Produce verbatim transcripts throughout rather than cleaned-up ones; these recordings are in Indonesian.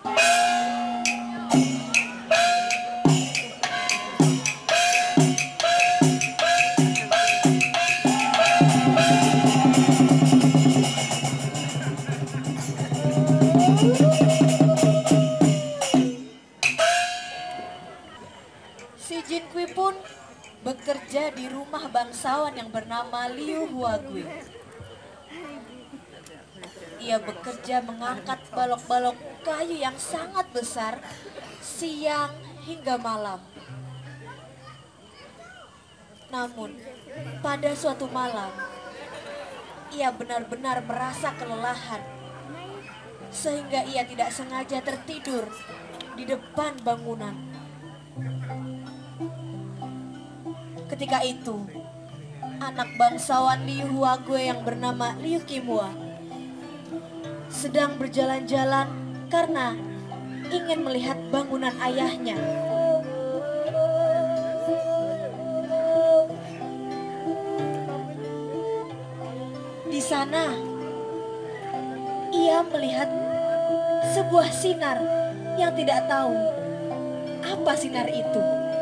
Si Jin Kui pun bekerja di rumah bangsawan yang bernama Liu Huagui. Ia bekerja mengangkat balok-balok kayu yang sangat besar siang hingga malam. Namun pada suatu malam ia benar-benar merasa kelelahan sehingga ia tidak sengaja tertidur di depan bangunan. Ketika itu, anak bangsawan Liu Huagui yang bernama Liu Qimhua sedang berjalan-jalan karena ingin melihat bangunan ayahnya. Di sana, ia melihat sebuah sinar yang tidak tahu apa sinar itu.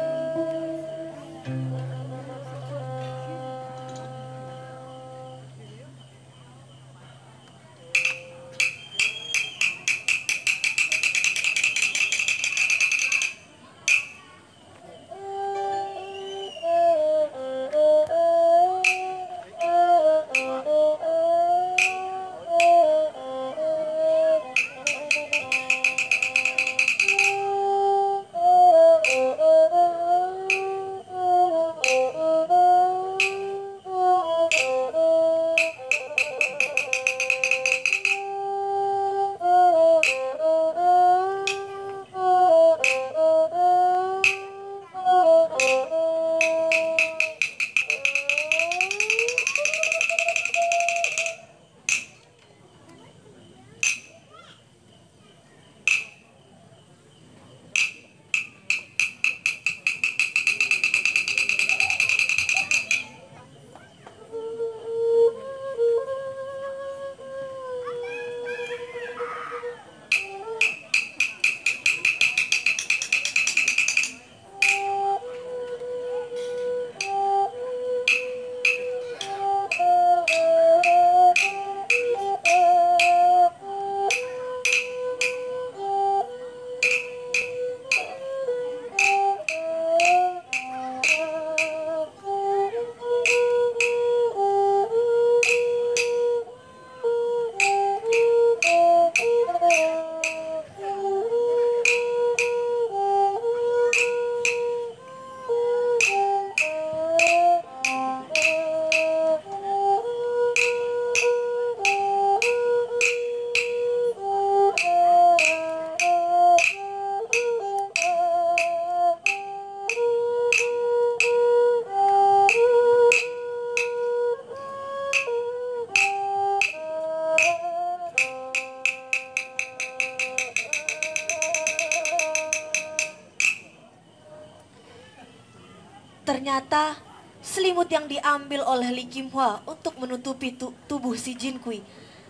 Ternyata selimut yang diambil oleh Li Qimhua untuk menutupi tu tubuh si Jin Kui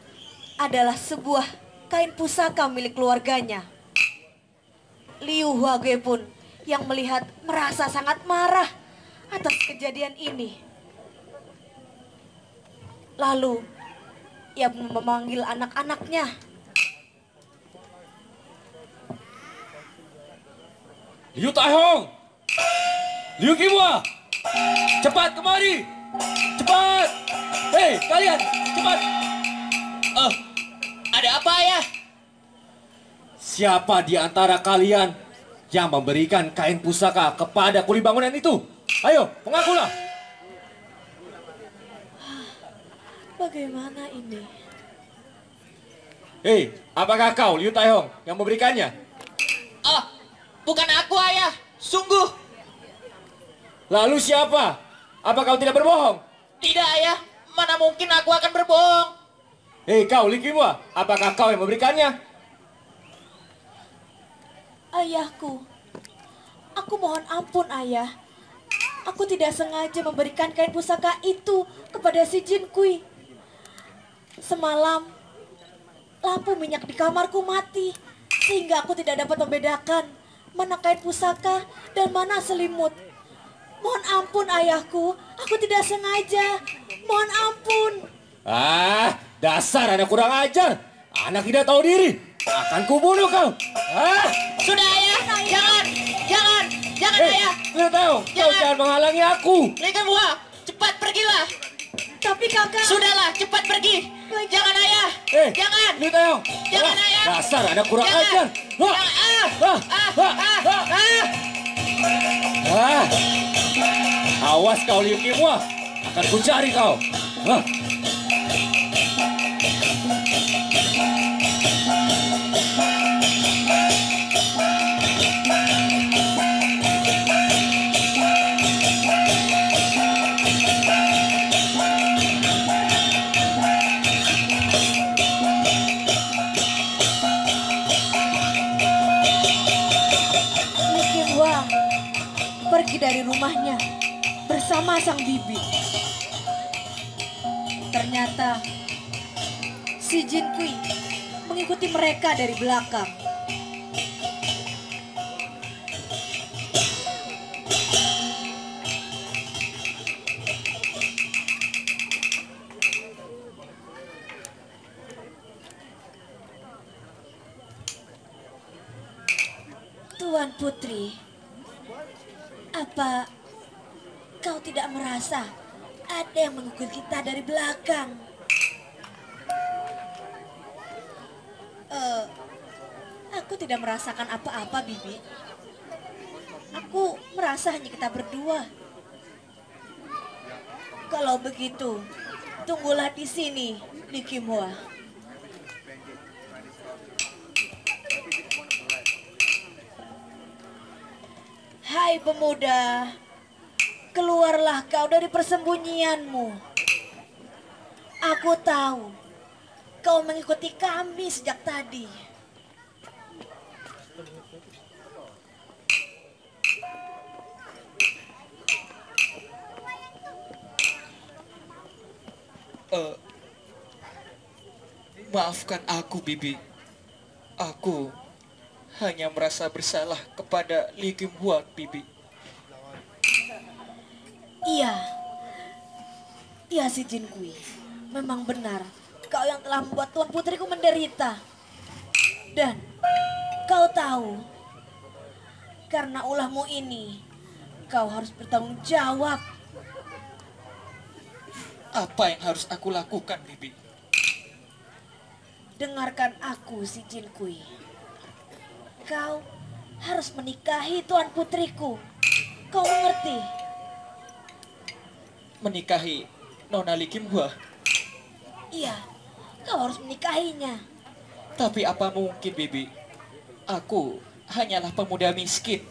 adalah sebuah kain pusaka milik keluarganya. Liu Huagui pun yang melihat merasa sangat marah atas kejadian ini. Lalu ia memanggil anak-anaknya. Liu Taihong, Liu Qimhua, cepat kemari, cepat. Hei kalian, cepat. Oh, ada apa ya? Siapa di antara kalian yang memberikan kain pusaka kepada kuli bangunan itu? Ayo, mengakulah. Bagaimana ini? Hei, apakah kau Liu Taihong yang memberikannya? Oh, bukan aku ayah, sungguh. Lalu siapa? Apa kau tidak berbohong? Tidak ayah, mana mungkin aku akan berbohong. Hei kau Li Qimhua, apakah kau yang memberikannya? Ayahku, aku mohon ampun ayah. Aku tidak sengaja memberikan kain pusaka itu kepada si Jin Kui. Semalam lampu minyak di kamarku mati sehingga sehingga aku tidak dapat membedakan mana kain pusaka dan mana selimut. Mohon ampun ayahku, aku tidak sengaja. Mohon ampun. Ah, dasar anak kurang ajar. Anak tidak tahu diri. Akan kubunuh kau. Ah, Sudah ayah, jangan, jangan, jangan eh, ayah. Liu Taong, kau Jangan. jangan menghalangi aku. Li Kemhua, cepat pergilah. Tapi kakak... Sudahlah, cepat pergi. Jangan ayah, Eh, jangan. Liu Taong. Jangan, Ah, ayah. Dasar anak kurang Jangan. ajar. Wah, Jangan. Ah, wah, ah, wah, ah, wah. ah. Ah, awas kau Liu Kemhua. Akan kucari kau. Ah. Li Kemhua pergi dari rumahnya bersama sang bibi. Ternyata si Jin Kui mengikuti mereka dari belakang. Tuan Putri, apa kau tidak merasa ada yang mengikuti kita dari belakang? Eh, aku tidak merasakan apa-apa, Bibi. Aku merasa hanya kita berdua. Kalau begitu, tunggulah di sini, Li Kemhua. Hai pemuda, keluarlah kau dari persembunyianmu. Aku tahu kau mengikuti kami sejak tadi. Eh, maafkan aku, Bibi. Aku hanya merasa bersalah kepada Li Kemhua, Bibi. Iya, iya si Jin Kui. Memang benar, kau yang telah membuat Tuan Putriku menderita. Dan kau tahu, karena ulahmu ini, kau harus bertanggung jawab. Apa yang harus aku lakukan, Bibi? Dengarkan aku si Jin Kui. Kau harus menikahi Tuan Putriku. Kau mengerti? Menikahi Nona Li Kemhua? Iya, kau harus menikahinya. Tapi apa mungkin, Bibi? Aku hanyalah pemuda miskin.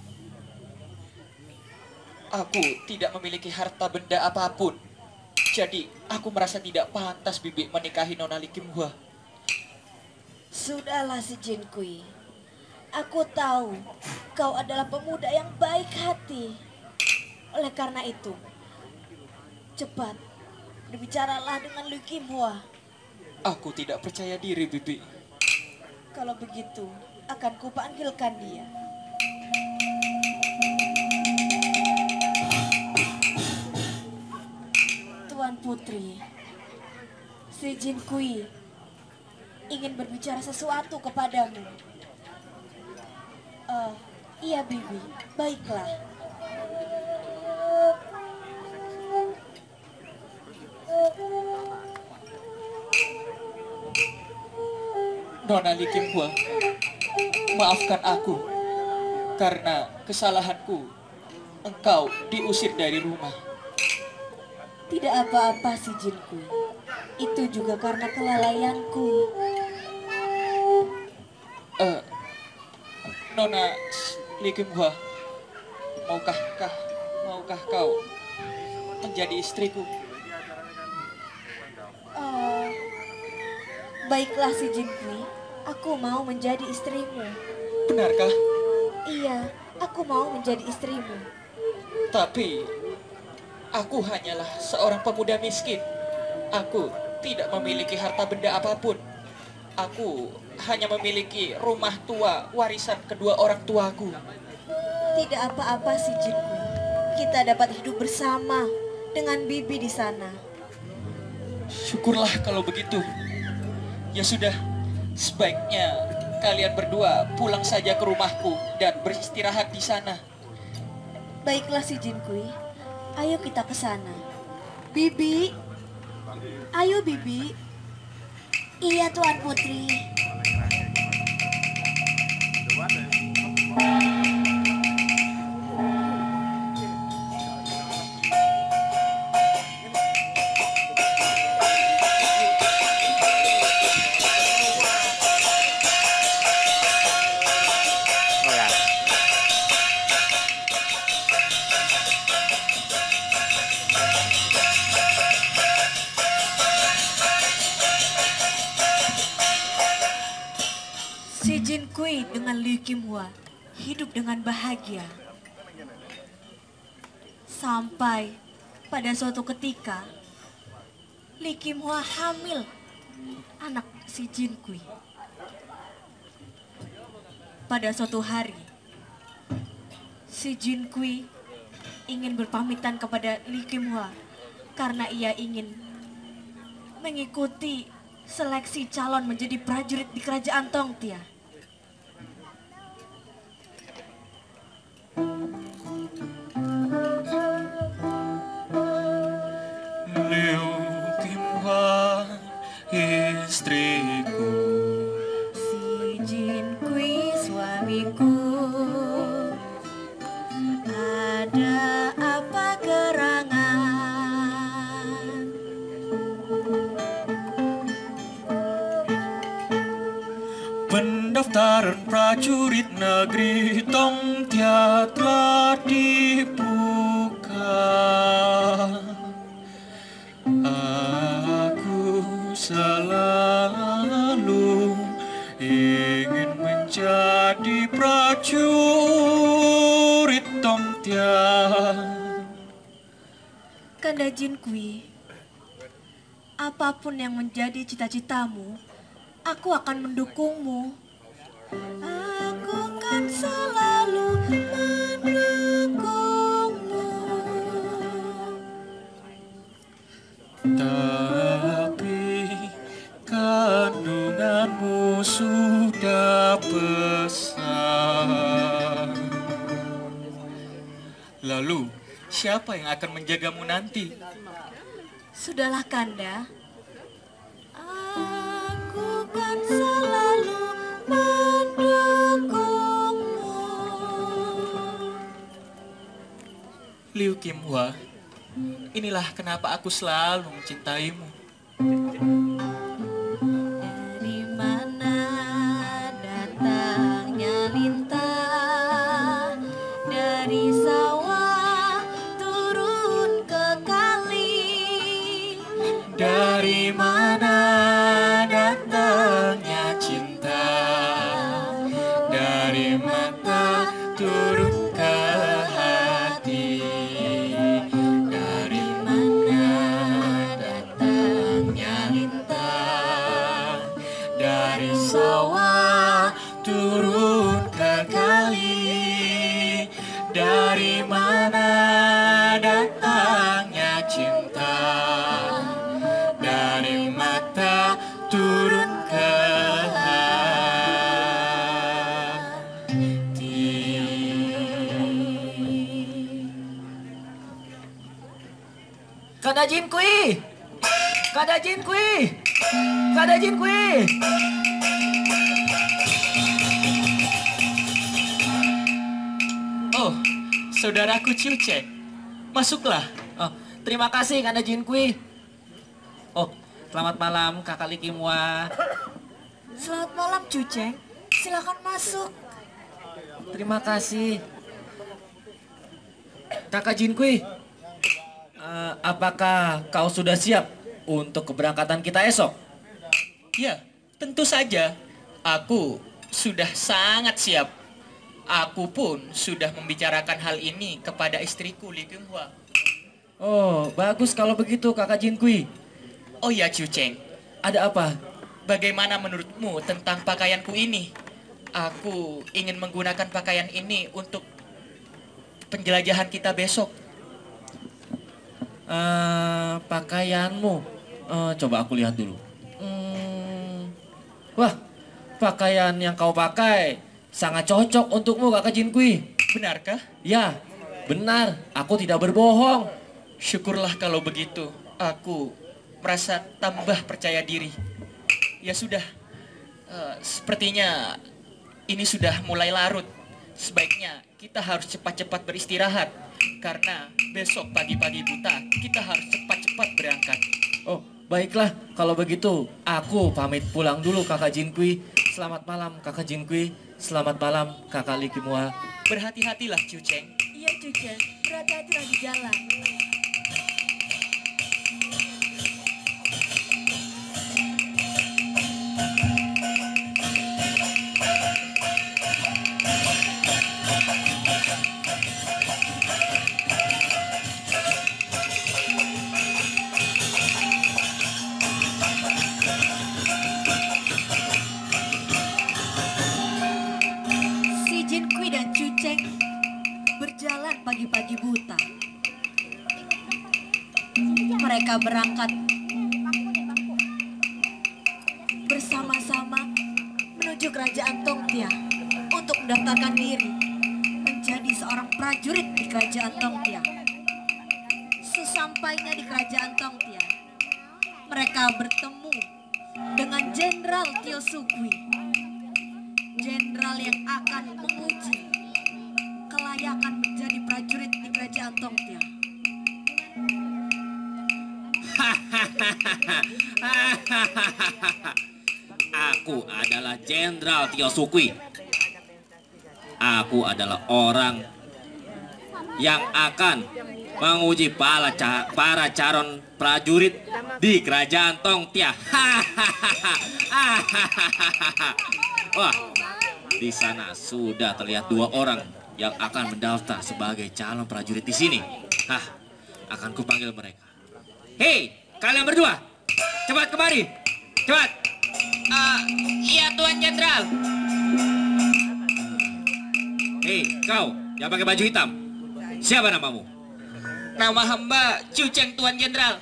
Aku tidak memiliki harta benda apapun. Jadi, aku merasa tidak pantas, Bibi, menikahi Nona Li Kemhua. Sudahlah si Jin Kui. Aku tahu kau adalah pemuda yang baik hati. Oleh karena itu, cepat berbicaralah dengan Li Kemhua. Aku tidak percaya diri, Bibi. Kalau begitu, akan kupanggilkan dia. Tuan Putri, si Jin Kui ingin berbicara sesuatu kepadamu. Eh, iya Bibi, baiklah. Nona Li Kemhua, maafkan aku karena kesalahanku. Engkau diusir dari rumah. Tidak apa-apa si Jin Kui. Itu juga karena kelalaianku. Eh, Nona Li Kemhua, maukah kah, maukah kau menjadi istriku? Oh, baiklah si Jin Kui. Aku mau menjadi istrimu. Benarkah? Iya, aku mau menjadi istrimu. Tapi aku hanyalah seorang pemuda miskin. Aku tidak memiliki harta benda apapun. Aku hanya memiliki rumah tua warisan kedua orang tuaku. Tidak apa-apa si Jinkui. Kita dapat hidup bersama dengan bibi di sana. Syukurlah kalau begitu. Ya sudah, sebaiknya kalian berdua pulang saja ke rumahku dan beristirahat di sana. Baiklah si Jinkui, ayo kita ke sana. Bibi, ayo Bibi. Iya Tuan Putri. Si Jinkui dengan Liu Qimhua hidup dengan bahagia. Sampai pada suatu ketika, Liu Qimhua hamil anak si Jinkui. Pada suatu hari, si Jinkui ingin berpamitan kepada Liu Qimhua karena ia ingin mengikuti seleksi calon menjadi prajurit di kerajaan Tongtia. Liu Qimhua, istriku. Si Jinkui suamiku, ada apa gerangan? Pendaftaran prajurit negeri Tongtia telah dibuka. Aku selalu ingin menjadi prajurit Tongtia. Kanda Jinkui, apapun yang menjadi cita-citamu, aku akan mendukungmu. Aku kan selalu mendukungmu. Tapi kandunganmu sudah besar. Lalu, siapa yang akan menjagamu nanti? Sudahlah Kanda. Aku kan selalu mendukungmu. Liu Qimhua, inilah kenapa aku selalu mencintaimu. Dari mana datangnya lintah, dari sawah turun ke kali. Dari mana datangnya cinta, dari mata turun ke hati. Dari mana datangnya lintah, dari sawah turun ke kali. Dari mana datangnya cinta, dari mata turun ke hati. Kanda Jinkui! Kanda Jinkui! Kanda Jinkui! Oh, saudaraku Ciuce, masuklah. Oh, terima kasih Kanda Jinkui. Oh, selamat malam Kakak Liu Qimhua. Selamat malam Cuceng, silakan masuk. Terima kasih. Kakak Jinkui, eh, apakah kau sudah siap untuk keberangkatan kita esok? Ya, tentu saja. Aku sudah sangat siap. Aku pun sudah membicarakan hal ini kepada istriku Liu Qimhua. Oh, bagus kalau begitu Kakak Jinkui. Oh ya Ciuceng, Ada apa? bagaimana menurutmu tentang pakaianku ini? Aku ingin menggunakan pakaian ini untuk penjelajahan kita besok. Eh, pakaianmu, Eh, coba aku lihat dulu. Hmm, wah, pakaian yang kau pakai sangat cocok untukmu, Kakak Jinkui. Benarkah? Ya, benar. Aku tidak berbohong. Syukurlah kalau begitu. Aku merasa tambah percaya diri. Ya sudah, eh, sepertinya ini sudah mulai larut. Sebaiknya kita harus cepat-cepat beristirahat. Karena besok pagi-pagi buta kita harus cepat-cepat berangkat. Oh, baiklah. Kalau begitu, aku pamit pulang dulu, Kakak Jinkui. Selamat malam, Kakak Jinkui. Selamat malam, Kakak Likimwa. Berhati-hatilah, Cuceng. Iya Cuceng, berhati-hatilah di jalan. Si Jinkui dan Cuceng berjalan pagi-pagi buta. Mereka berangkat bersama-sama menuju kerajaan Tongtia untuk mendaftarkan diri menjadi seorang prajurit di kerajaan Tongtia. Sesampainya di kerajaan Tongtia, mereka bertemu dengan Jenderal Tio Sukwi, jenderal yang akan menguji kelayakan menjadi prajurit di kerajaan Tongtia. Aku adalah Jenderal Tio Sukwi. Aku adalah orang yang akan menguji para, ca para calon prajurit di kerajaan Tongtia. Wah, di sana sudah terlihat dua orang yang akan mendaftar sebagai calon prajurit di sini. Hah, akan kupanggil mereka. Hei, kalian berdua, cepat kemari, cepat. Ah, iya Tuan Jenderal. Hei, kau yang pakai baju hitam, siapa namamu? Nama hamba Cuceng Tuan Jenderal.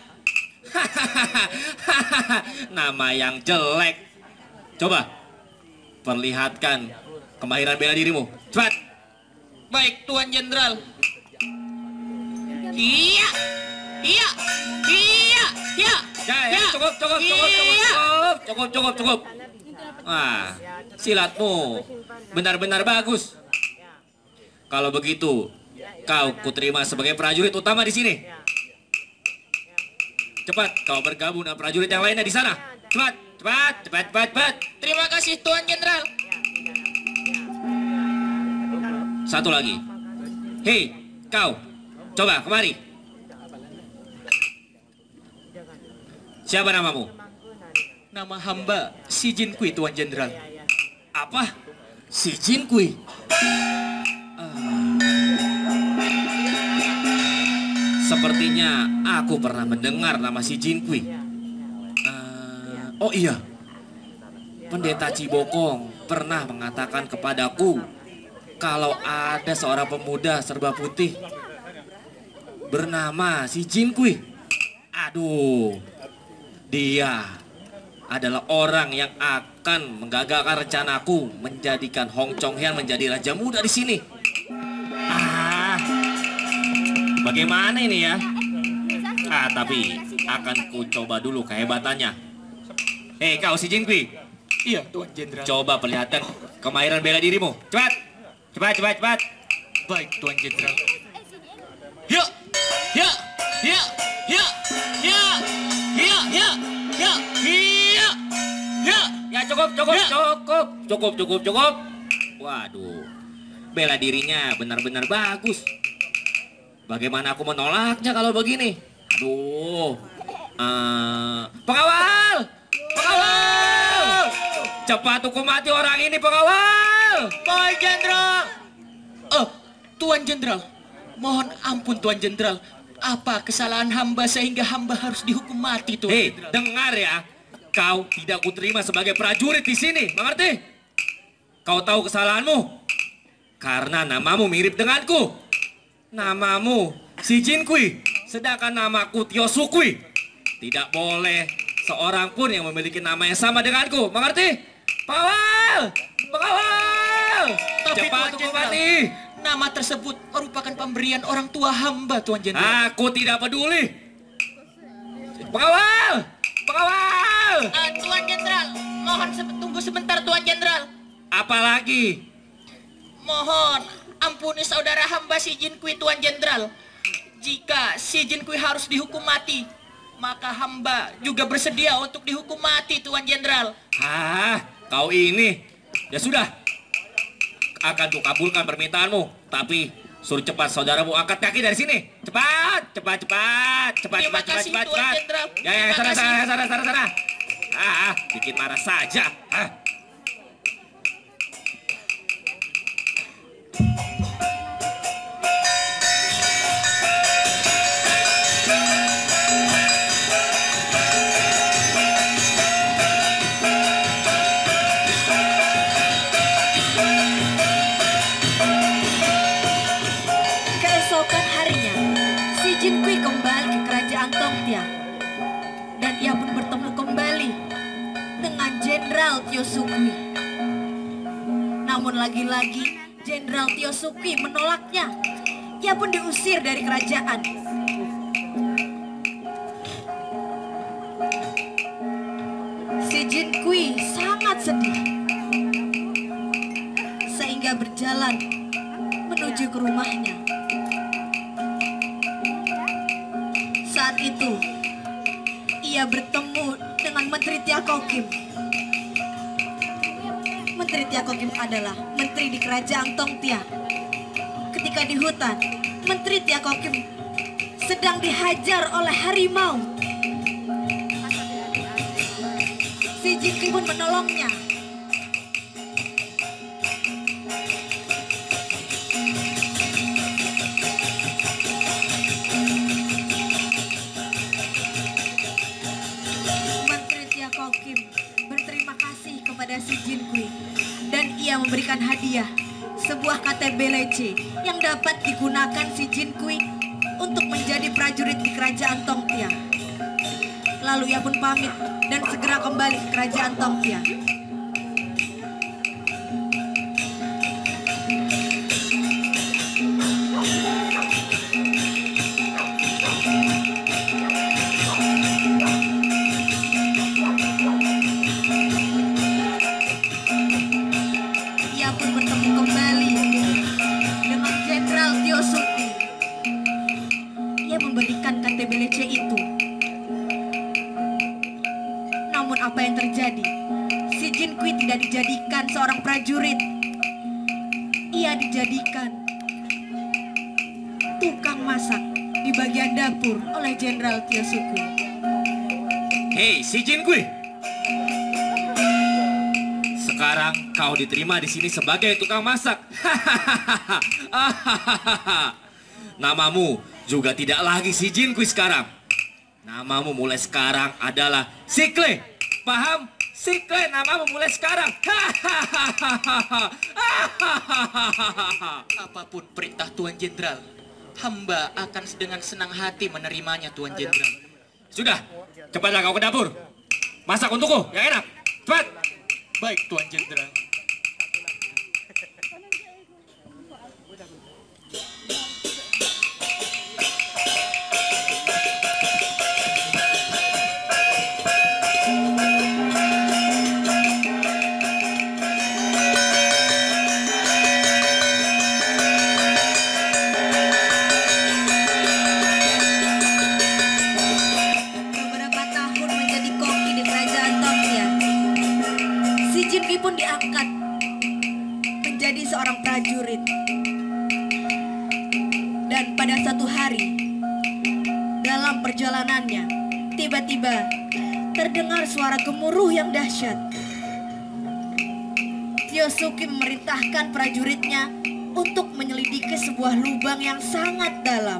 Nama yang jelek. Coba perlihatkan kemahiran bela dirimu. Cepat. Baik Tuan Jenderal. Iya, iya, iya, iya. Ya, ya, cukup, cukup, cukup, cukup, cukup, cukup, cukup, cukup. Wah, silatmu benar-benar bagus. Kalau begitu, kau kuterima sebagai prajurit utama di sini. Cepat, kau bergabung dengan prajurit yang lainnya di sana. Cepat, cepat, cepat, cepat, cepat. Terima kasih Tuan Jenderal. Satu lagi. Hei, kau, coba kemari. Siapa namamu? Nama hamba Si Jinkui Tuan Jenderal. Apa? Si Jinkui. Ah. Sepertinya aku pernah mendengar nama si Jinkui. Ah, oh iya, Pendeta Cibokong pernah mengatakan kepadaku kalau ada seorang pemuda serba putih bernama si Jinkui. Aduh, dia adalah orang yang akan menggagalkan rencanaku menjadikan Hong Chong Hian menjadi raja muda di sini. Ah, bagaimana ini ya? Ah, tapi akan ku coba dulu kehebatannya. Hei, kau si Jinkui. Iya Tuan Jenderal. Coba perlihatkan kemahiran bela dirimu. Cepat, cepat, cepat, cepat. Baik Tuan Jenderal. Ya, ya, ya, ya, ya, ya, ya, ya, ya, ya. Ya cukup, cukup, Ya. cukup, cukup, cukup, cukup. Waduh, bela dirinya benar-benar bagus. Bagaimana aku menolaknya kalau begini? Aduh, Eh, pengawal, pengawal, cepat hukum mati orang ini, pengawal. Baik Jenderal. Oh, Tuan Jenderal. Mohon ampun Tuan Jenderal. Apa kesalahan hamba sehingga hamba harus dihukum mati Tuan Hei, Jenderal? dengar ya, kau tidak kuterima sebagai prajurit di sini, mengerti? Kau tahu kesalahanmu? Karena namamu mirip denganku. Namamu si Jin Kui, sedangkan namaku Tio Sukui. Tidak boleh seorang pun yang memiliki nama yang sama denganku, mengerti? Pawal! Pengawal! Tapi Cepat Tuan hukum Jenderal, mati! nama tersebut merupakan pemberian orang tua hamba, Tuan Jenderal. Aku tidak peduli. Pengawal! Pengawal! Ah, Tuan Jenderal, mohon se- tunggu sebentar, Tuan Jenderal. Apalagi? Mohon ampuni saudara hamba si Jin Kui, Tuan Jenderal. Jika si Jin Kui harus dihukum mati, maka hamba juga bersedia untuk dihukum mati, Tuan Jenderal. Ah, kau ini. Ya sudah. Akan kukabulkan permintaanmu. Tapi suruh cepat saudaramu angkat kaki dari sini. Cepat, cepat, cepat. Cepat, Terima cepat, cepat, kasih, cepat, Tuan cepat. Jenderal. Ya, ya, Terima sana, kasih. sana, sana, sana, sana. Ah, ah, bikin marah saja. Ah. Keesokan harinya, si Jin Kui kembali ke kerajaan Tongtia. Dan ia pun bertemu kembali dengan Jenderal Tio Sukui. Namun lagi-lagi Jenderal Tio Sukui menolaknya. Ia pun diusir dari kerajaan. Si Jin Kui sangat sedih. Sehingga berjalan menuju ke rumahnya. Saat itu, ia bertemu dengan Menteri Tiako Kim. Menteri Tiako Kim adalah menteri di kerajaan Tongtia. Ketika di hutan, Menteri Tiako Kim sedang dihajar oleh harimau. Si Jin Kui pun menolongnya. Menteri Tiako Kim berterima kasih kepada si Jin Kui dan ia memberikan hadiah sebuah K T B lece yang dapat digunakan si Jin Kui untuk menjadi prajurit di kerajaan Tongtia. Lalu ia pun pamit dan segera kembali ke kerajaan Tongtia. Ia pun bertemu kembali dengan Jenderal Tio Sukui. Ia memberikan K T B lece itu. Namun apa yang terjadi? Si Jin Kui tidak dijadikan seorang prajurit. Ia dijadikan tukang masak di bagian dapur oleh Jenderal Tio Sukui. Hei, si Jin Kui. Sekarang kau diterima di sini sebagai tukang masak. Namamu juga tidak lagi si Jin Kui sekarang. Namamu mulai sekarang adalah Sikle. Paham? Sikle namamu mulai sekarang. Apapun perintah Tuan Jenderal, hamba akan dengan senang hati menerimanya, Tuan Jenderal. Sudah, cepatlah kau ke dapur. Masak untukku, yang enak. Cepat. Baik, Tuan Jenderal. Beberapa tahun menjadi koki di kerajaan Tongtia, si Jin Kui pun diangkat menjadi seorang prajurit. Dan pada satu hari, dalam perjalanannya, tiba-tiba terdengar suara gemuruh yang dahsyat. Tio Sukui memerintahkan prajuritnya untuk menyelidiki sebuah lubang yang sangat dalam.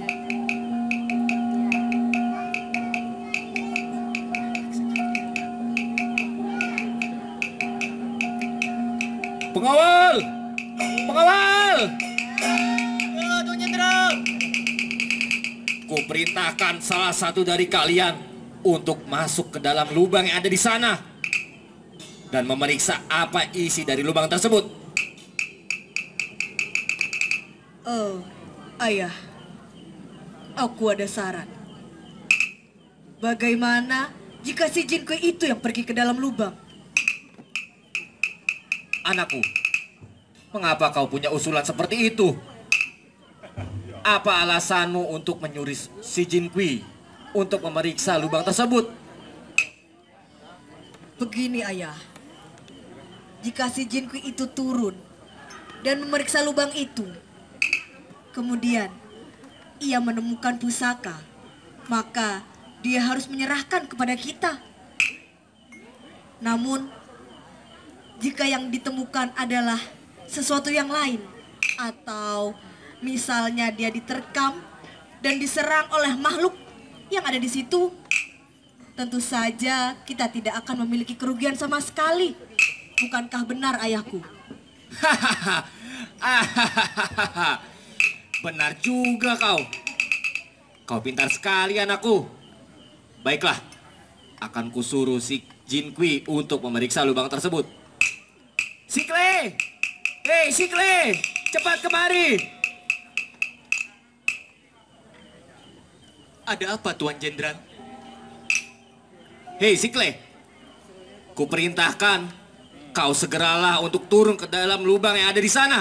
Pengawal! Pengawal! Ya, Tuan Jenderal. Kuperintahkan salah satu dari kalian untuk masuk ke dalam lubang yang ada di sana dan memeriksa apa isi dari lubang tersebut. Oh, ayah. Aku ada saran. Bagaimana jika si Jin Kui itu yang pergi ke dalam lubang? Anakku, mengapa kau punya usulan seperti itu? Apa alasanmu untuk menyuruh si Jin Kui untuk memeriksa lubang tersebut? Begini ayah. Jika si Jin Kui itu turun dan memeriksa lubang itu, kemudian ia menemukan pusaka, maka dia harus menyerahkan kepada kita. Namun, jika yang ditemukan adalah sesuatu yang lain, atau misalnya dia diterkam dan diserang oleh makhluk yang ada di situ, tentu saja kita tidak akan memiliki kerugian sama sekali. Bukankah benar, ayahku? Benar juga kau. Kau pintar sekali anakku. Baiklah, akan kusuruh si Jin Kui untuk memeriksa lubang tersebut. Sikle! Hei Sikle! Cepat kemari! Ada apa, Tuan Jenderal? Hei Sikle! Kuperintahkan kau segeralah untuk turun ke dalam lubang yang ada di sana.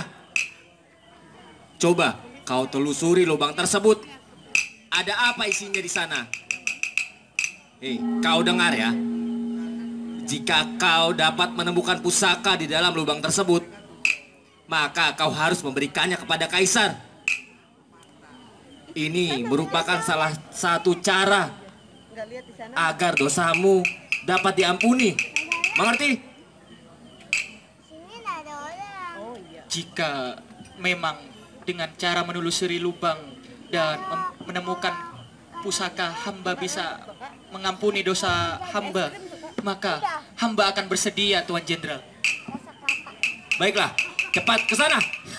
Coba kau telusuri lubang tersebut. Ada apa isinya di sana? Hei, kau dengar ya. Jika kau dapat menemukan pusaka di dalam lubang tersebut, maka kau harus memberikannya kepada kaisar. Ini merupakan salah satu cara agar dosamu dapat diampuni. Mengerti? Jika memang dengan cara menelusuri lubang dan menemukan pusaka, hamba bisa mengampuni dosa hamba, maka hamba akan bersedia, Tuan Jenderal. Baiklah, cepat ke sana.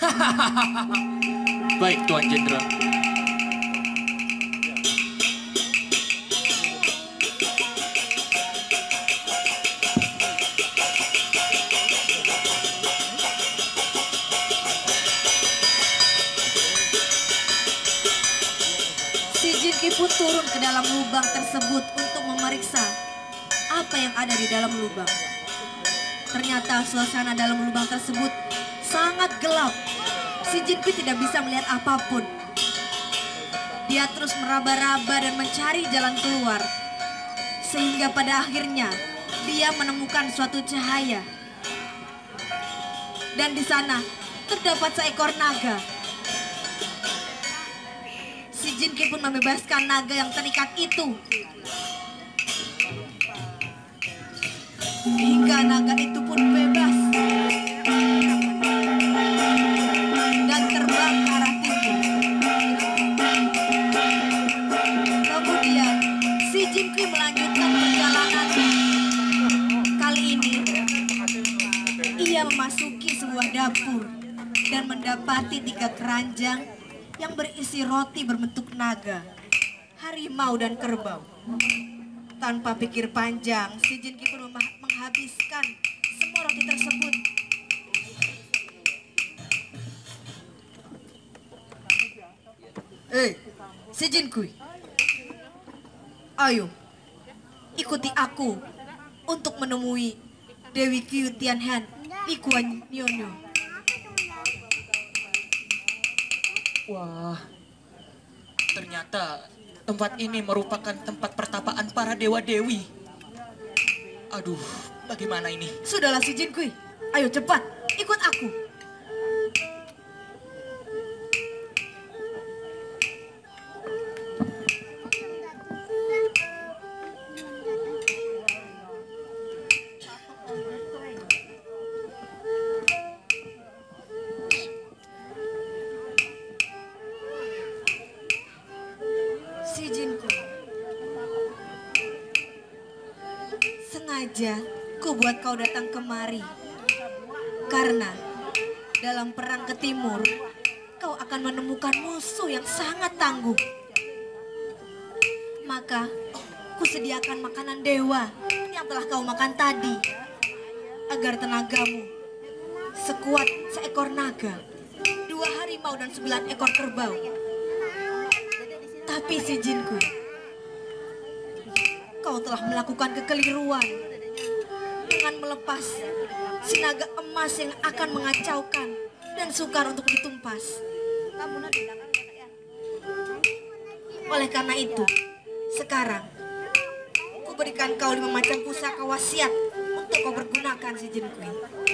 Baik, Tuan Jenderal. Si Jin Kui pun turun ke dalam lubang tersebut untuk memeriksa apa yang ada di dalam lubang. Ternyata suasana dalam lubang tersebut sangat gelap. Si Jin Kui tidak bisa melihat apapun. Dia terus meraba-raba dan mencari jalan keluar. Sehingga pada akhirnya dia menemukan suatu cahaya. Dan di sana terdapat seekor naga. Si Jin Kui pun membebaskan naga yang terikat itu. Hingga naga itu pun bebas dan terbang ke arah timur. Kemudian si Jin Kui melanjutkan perjalanannya. Kali ini ia memasuki sebuah dapur dan mendapati tiga keranjang yang berisi roti berbentuk naga, harimau dan kerbau. Tanpa pikir panjang, si Jin Kui pun menghabiskan semua roti tersebut. Eh, si Jin Kui, ayo ikuti aku untuk menemui Dewi Qiu Tianhan di Kuan Nyonya. Wah, ternyata tempat ini merupakan tempat pertapaan para dewa-dewi. Aduh, bagaimana ini? Sudahlah si Jin Kui, ayo cepat ikut aku. Si Jin Kui, sengaja ku buat kau datang kemari karena dalam perang ke timur, kau akan menemukan musuh yang sangat tangguh. Maka, kusediakan makanan dewa yang telah kau makan tadi, agar tenagamu sekuat seekor naga, dua harimau dan sembilan ekor kerbau. Tapi si Jin Kui, kau telah melakukan kekeliruan dengan melepas si naga emas yang akan mengacaukan dan sukar untuk ditumpas. Oleh karena itu, sekarang ku berikan kau lima macam pusaka wasiat untuk kau pergunakan si Jin Kui.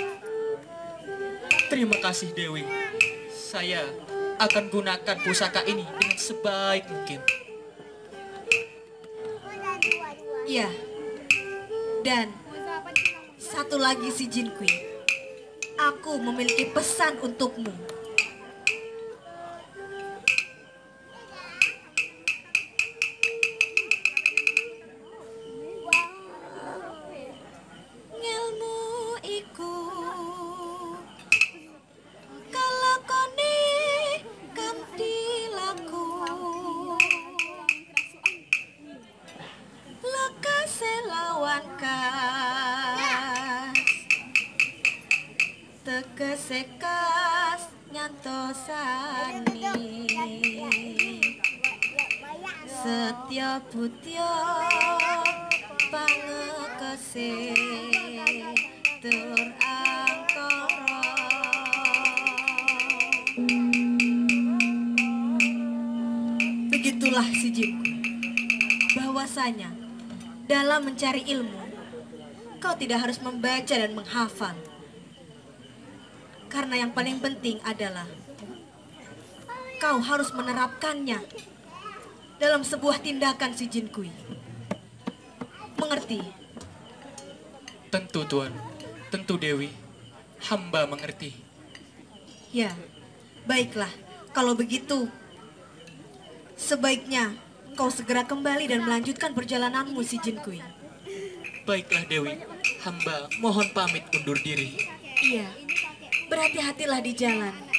Terima kasih Dewi. Saya akan gunakan pusaka ini dengan sebaik mungkin. Iya. Dan satu lagi si Jin Kui, aku memiliki pesan untukmu. Ngelmu iku kalakone kanthi laku, lekase lawan kas, tegese kas nyantosani, setya butya pangekese tur angkara. Begitulah si Jin Kui, bahwasanya dalam mencari ilmu, kau tidak harus membaca dan menghafal. Karena yang paling penting adalah kau harus menerapkannya dalam sebuah tindakan si Jin Kui. Mengerti? Tentu Tuan, tentu Dewi. Hamba mengerti. Ya, baiklah. Kalau begitu, sebaiknya kau segera kembali dan melanjutkan perjalananmu si Jin Kui. Baiklah Dewi, hamba mohon pamit undur diri. Iya, berhati-hatilah di jalan.